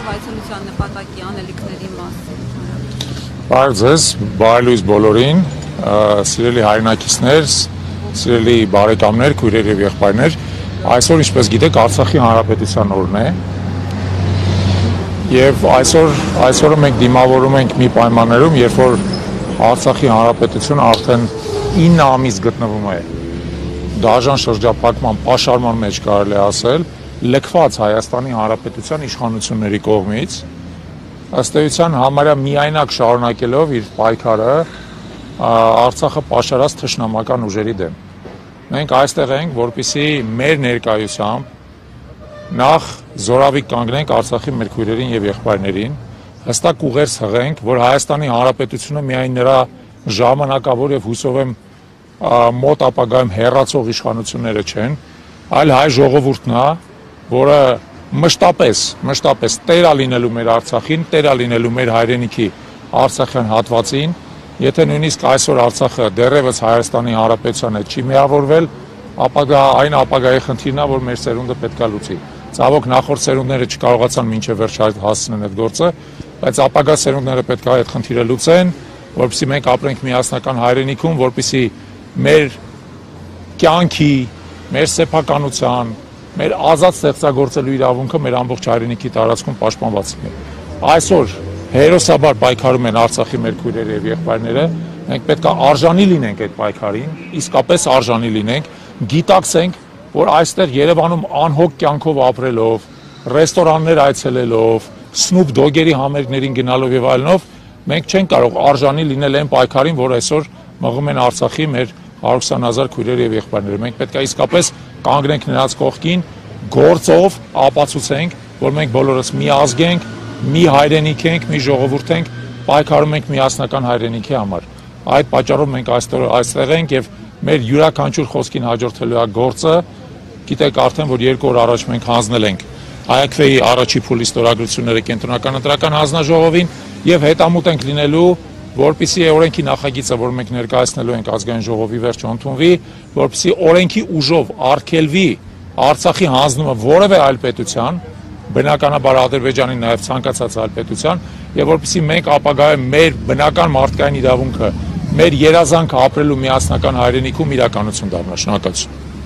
եւ այցելության նպատակի անելիքների մասին։ Բարև ձեզ, բարելույս բոլորին, սիրելի հայրենակիցներ, սիրելի բարեկամներ, քույրեր եւ եղբայրներ, այսօր ինչպես գիտեք Արցախի Հանրապետության օրն է եւ այսօրը մենք դիմավորում ենք մի պայմաններում, երբ որ Արցախի Հանրապետությունը արդեն 9 ամիս գտնվում է դաժան շրջափակման պաշարման մեջ, կարելի է ասել, լքված Հայաստանի Հանրապետության իշխանությունների կողմից, ըստ էության համարյա միայնակ շարունակելով իր պայքարը Արցախը պաշարած թշնամական ուժերի դեմ։ Մենք այստեղ ենք, որպեսզի մեր ներկայությամբ նախ զորավիք կանգնենք Արցախի մեր քույրերին եւ եղբայրներին, հստակ ուղերձ հղենք, որ Հայաստանի Հանրապետությունը միայն նրա ժամանակավոր եւ հուսով եմ մոտ ապագայում հեռացող իշխանությունները չեն, այլ հայ ժողովուրդն է, որը մշտապես տեր է լինելու մեր Արցախին, տեր է լինելու մեր հայրենիքի արցախյան հատվածին, եթե նույնիսկ այսօր Արցախը դեռևս Հայաստանի Հանրապետության հետ չի միավորվել, այն ապագայի խնդիրն է, որ մեր սերունդը պետք է լուծի։ Ցավոք նախորդ սերունդները չկարողացան մինչև վերջ հասցնել այդ գործը, բայց ապագա սերունդները պետք է այդ խնդիրը լուծեն, որպեսզի մենք ապրենք միասնական հայրենիքում, որպեսզի մեր կյանքի, մեր սեփականության, մեր ազատ ստեղծագործելու իրավունքը մեր ամբողջ հայրենիքի տարածքում պաշտպանված լինի։ Այսօր հերոսաբար պայքարում են Արցախի մեր քույրերը եւ եղբայրները, մենք պետք է արժանի լինենք այդ պայքարին, իսկապես արժանի լինենք, գիտակցենք, որ այստեղ Երևանում անհոգ կյանքով ապրելով, ռեստորաններ այցելելով, Snoop Dogg-երի համերգներին գնալով եւ այլնով, մենք չենք կարող արժանի լինել այն պայքարին, որ այսօր մղում են Արցախի մեր 120,000 քույրեր եւ եղբայրները։ Մենք պետք է իսկապես կանգնենք նրանց կողքին, գործով ապացուցենք, որ մենք բոլորս մի ազգ ենք, մի հայրենիք ենք, մի ժողովուրդ ենք, պայքարում ենք միասնական հայրենիքի համար։ Այդ պատճառով մենք այստեղ ենք եւ մեր յուրաքանչյուր խոսքին հաջորդելու է գործը, գիտեք արդեն, որ 2 օր առաջ մենք հանձնել ենք Հայաքվեի առաջի փուլի ստորագրությունները կենտրոնական ընտրական հանձնաժողովին եւ հետամուտ ենք լինելու, որպեսզի օրենքի նախագիծը, որ մենք ներկայացնելու ենք ազգային ժողովի վերջ ընդունվի, որպեսզի օրենքի ուժով արգելվի Արցախի հանձնումը որևէ այլ պետության, բնականաբար Ադրբեջանի նաեւ ցանկացած այլ պետության, եւ որպեսզի մենք ապագայում մեր բնական մարդկային իրավունքը, մեր երազանքը ապրելու միասնական հայրենիքում իրականություն դառնա։ Շնորհակալություն։